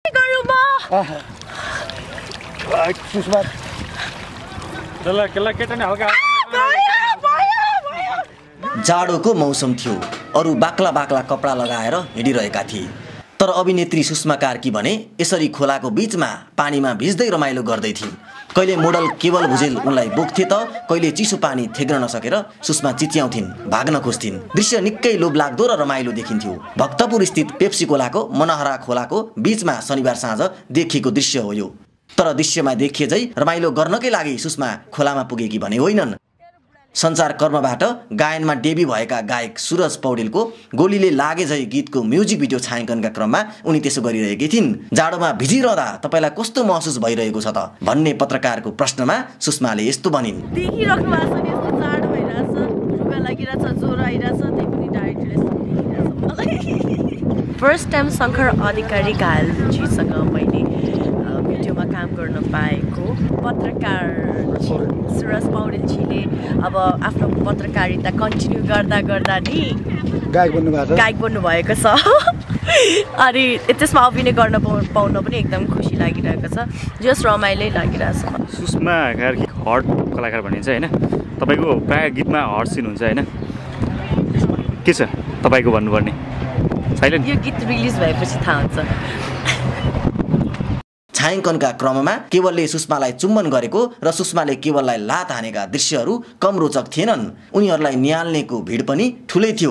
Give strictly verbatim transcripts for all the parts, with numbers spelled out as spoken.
सुषमा जाडोको मौसम थियो, अरू बाक्ला बाक्ला कपडा लगाएर हिँडिरहेका थिए। तर अभिनेत्री सुषमा कार्की भने यसरी खोलाको बीचमा पानीमा भिज्दै रमाइलो गर्दै थिइन्। कहिले मोडल केवल भुजेल उनलाई बोक्थे त कहिले चिसो पानी थेग्न नसकेर सुषमा चिच्याउँथिन्, भाग्न खोज्थिन्। दृश्य निकै लोभलाग्दो र रमाइलो देखिन्थ्यो। भक्तपुर स्थित पेप्सी कोलाको मनहरा खोलाको बीचमा शनिबार साँझ देखिएको दृश्य हो यो। तर दृश्यमा देखिए झै रमाइलो गर्नकै लागि सुषमा खोलामा पुगेकी भने होइनन्। सञ्चार कर्मबाट गायनमा डेब्यू भएका गायक सुरज पौडेलको गोलीले लागे झै गीतको म्युजिक भिडियो छायाङ्कनका क्रममा उनी त्यसो गरिरहेकी थिइन्। जाडोमा भिजिरहँदा तपाईलाई कस्तो महसुस भइरहेको छ त भन्ने पत्रकारको प्रश्नमा सुषमाले यस्तो भनिन्। देखिराख्नु भएको छ नि, यस्तो जाडो भइरहेछ, रुगा लागिरहेछ, ज्वरो आइरहेछ, त्यही पनि डाइरेक्टरले देखिरहेछ मलाई। फर्स्ट टाइम शङ्कर अधिकारी घायलजीसँग मैले भिडियोमा काम गर्न पाएको। पत्रकार सुरज पौडेलजीले अब आफ्नो पत्रकारिता कन्टिन्यू गर्दा गर्दा नि गायक बन्नु भएको छ गायक बन्नु भएको छ अनि त्यसमा अभिनय गर्न पाउन पनि एकदम खुसी लागिरहेको छ। जस रमाइलो लागिरहेछ। सुषमा कार्की हट कलाकार भनिन्छ हैन, तपाईको प्राय गीतमा हट सिन हुन्छ हैन, के छ तपाईको भन्नुपर्ने? साइलेन्ट यो गीत रिलिज भएपछि थाहा हुन्छ। छायाङ्कनका क्रममा केवलले सुषमालाई चुम्बन गरेको र सुषमाले केवललाई लात हानेका दृश्यहरू कम रोचक थिएनन्। उनीहरूलाई निहाल्नेको भिड पनि ठुलै थियो।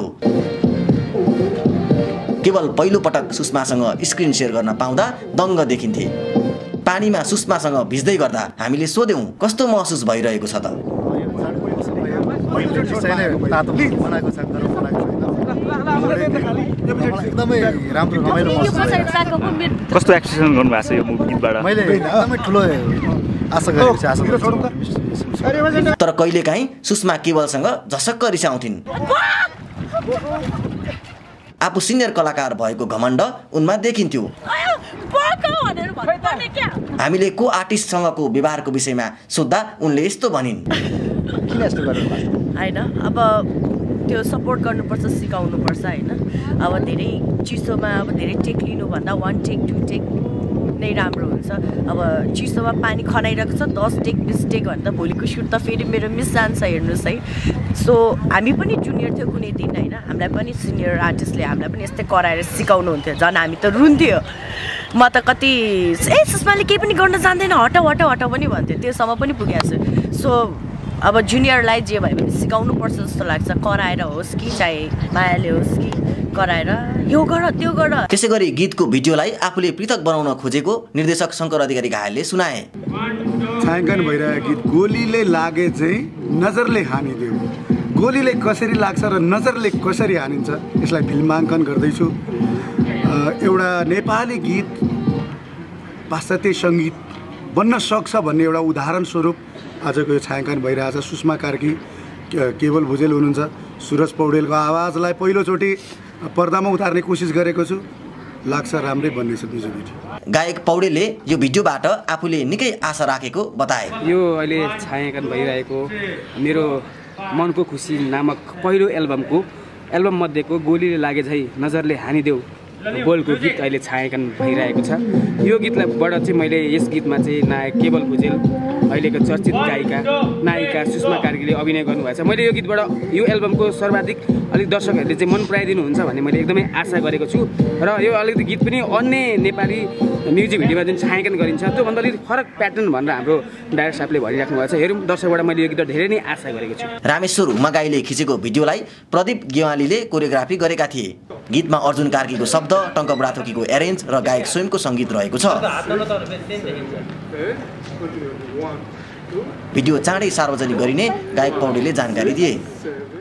केवल पहिलो पटक सुषमासँग स्क्रिन शेयर गर्न पाउँदा दङ्ग देखिन्थे। पानीमा सुषमासँग भिज्दै गर्दा हामीले सोध्यौं कस्तो महसुस भइरहेको छ त। एकदमै राम्रो रमाइलो कस्तो एक्सप्रेसन गर्नु भएको छ यो गीतबाट? मैले एकदमै ठुलो आशा गरेको छु, आशा। तर कहिलेकाहीँ सुषमा केवलसँग झसक्क रिसाउँथिन्। आफू सिनियर कलाकार भएको घमण्ड उनमा देखिन्थ्यो। हामीले को आर्टिस्टसँगको व्यवहारको विषयमा सोद्धा उनले यस्तो भनिन्। हैन, अब त्यो सपोर्ट गर्नुपर्छ, सिकाउनुपर्छ हैन। अब धेरै चिसोमा अब धेरै टेक लिनुभन्दा वान टेक टू टेक नै राम्रो हुन्छ। अब चिसोमा पानी खनाइरहेको छ, दस टेक बिस टेक भन्दा भोलिको सुट त फेरि मेरो मिस जान्छ हेर्नुहोस् है। सो हामी पनि जुनियर थियो कुनै दिन होइन, हामीलाई पनि सिनियर आर्टिस्टले हामीलाई पनि यस्तै कराएर सिकाउनुहुन्थ्यो। झन् हामी त रुन्थ्यो। म त कति ए सुषमाले केही पनि गर्न जान्दैन, हटाउ हटाउ हटाउ पनि भन्थ्यो। त्योसम्म पनि पुगेको छु। सो अब जुनियरलाई जे भयो भने सिकाउनु पर्छ जस्तो लाग्छ। कराएर होस् कि चाहे मायाले होस् कि कराएर यो गर त्यो गर। त्यसै गरी गीतको भिडियोलाई आफूले पृथक बनाउन खोजेको निर्देशक शङ्कर अधिकारी घायलले सुनाए। छायाङ्कन भइरहेको गीत गोलीले लागे चाहिँ नजरले हानिदेऊ। गोलीले कसरी लाग्छ र नजरले कसरी हानिन्छ यसलाई फिल्माङ्कन गर्दैछु। एउटा नेपाली गीत पाश्चात्य सङ्गीत बन्न सक्छ भन्ने एउटा उदाहरण स्वरूप आजको यो छायाङ्कन भइरहेछ। सुषमा कार्की, केवल भुजेल हुनुहुन्छ, सुरज पौडेलको आवाजलाई पहिलोचोटि पर्दामा उतार्ने कोसिस गरेको छु। लाग्छ राम्रै बन्नेछ दुईजना भिडियो। गायक पौडेलले यो भिडियोबाट आफूले निकै आशा राखेको बताए। यो अहिले छायाङ्कन भइरहेको मेरो मनको खुसी नामक पहिलो एल्बमको एल्बम मध्येको गोलीले लागे झै नजरले हानिदेऊ बोलको गीत अहिले छायाङ्कन भइरहेको छ। यो गीतलाईबाट चाहिँ मैले यस गीतमा चाहिँ नायक केवल भुजेल, अहिलेको चर्चित गायिका नायिका सुषमा कार्कीले अभिनय गर्नुभएको छ। मैले यो गीतबाट यो एल्बमको सर्वाधिक अलिक दर्शकहरूले चाहिँ मन पराइदिनुहुन्छ भन्ने मैले एकदमै आशा गरेको छु। र यो अलिकति गीत पनि अन्य नेपाली म्युजिक भिडियोमा जुन छायाङ्कन गरिन्छ त्योभन्दा अलिक फरक प्याटर्न भनेर हाम्रो डाइरेक्टर साहबले भनिराख्नु भएको छ। हेरौँ दर्शकबाट मैले यो गीत धेरै नै आशा गरेको छु। रामेश्वर हुमागाईले खिचेको भिडियोलाई प्रदीप गेवालीले कोरियोग्राफी गरेका थिए। गीतमा अर्जुन कार्कीको शब्द, टङ्क बुढाथोकीको एरेन्ज र गायक स्वयंको सङ्गीत रहेको छ। भिडियो चाँडै सार्वजनिक गरिने गायक पौडेलले जानकारी दिए।